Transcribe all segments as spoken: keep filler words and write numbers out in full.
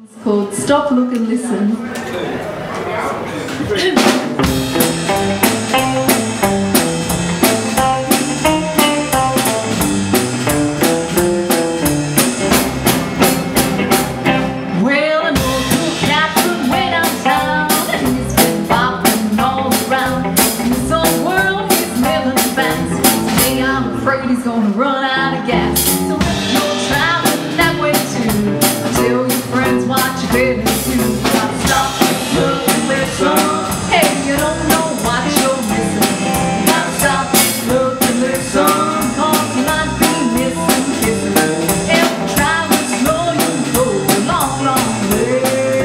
It's called Stop, Look and Listen. Well, an old cool cat from way downtown, and he's been bopping all around. In this old world he's living fast. Today I'm afraid he's gonna run out of gas. So if you're traveling that way too, tell your friends what you better do. Gotta stop, look and listen. Hey, you don't know what you're missing. Gotta stop, look and listen, 'cause you might be missing kissing. If you're traveling slow, you go a long, long way.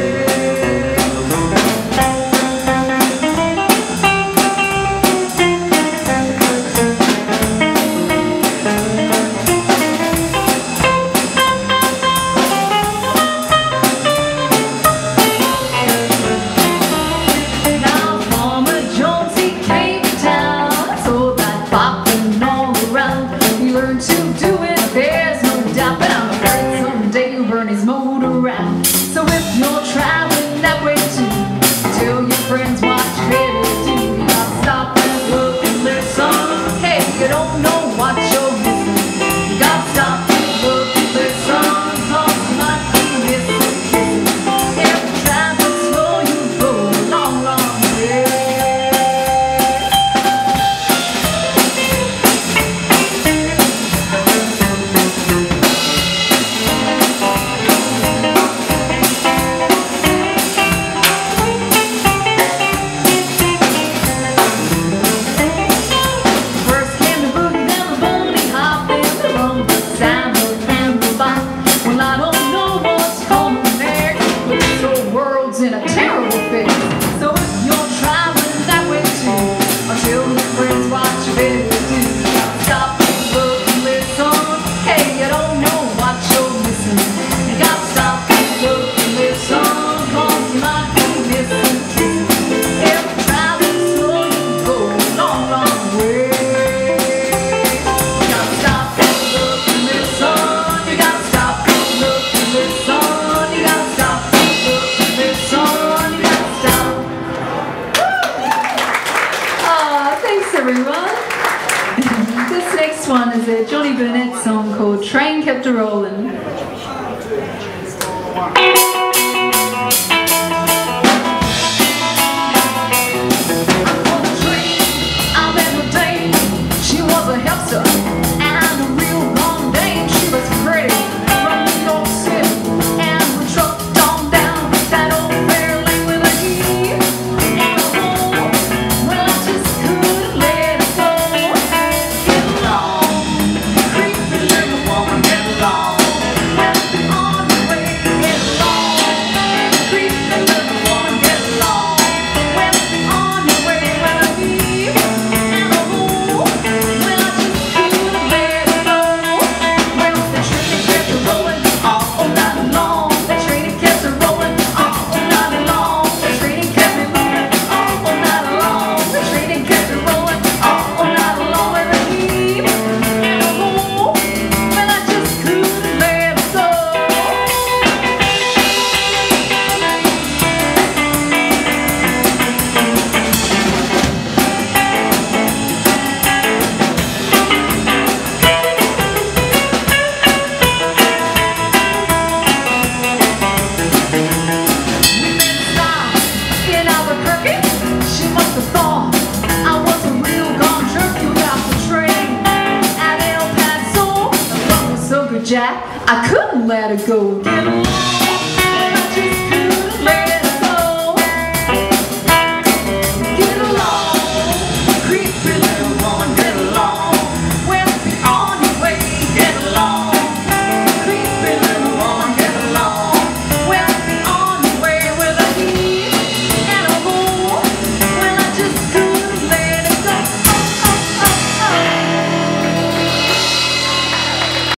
His motor out. So if you're traveling that way too, tell your friends what you better do. You gotta stop and look and listen. Hey, you don't know what you're missing. You gotta stop and look and listen, 'cause you might be missing kissing. If you're traveling slow, you go a long, long way. In a terrible fix. So if you're traveling that way too, or tell your friends what you better do. Stop, look and listen. Hey, you don't know what you're missing. You gotta stop, look and listen, 'cause you might be missing kissing. If you're traveling slow, you go a long, long way. You gotta stop, look and listen. You gotta stop, look and listen. You gotta stop, look and listen. Thanks everyone. This next one is a Johnny Burnett song called Train Kept a Rollin'. She was a hipster and a real long dame. She was pretty from New York City, and we trucked on down that old fair lane with a heave and a hole. Well, I just couldn't let it go. Get along, creepy little woman, get along. Well, on your way, get along, creepy little woman, get along. Well, on your way, with a heave and a hole. Jack, I couldn't let her go. Get along.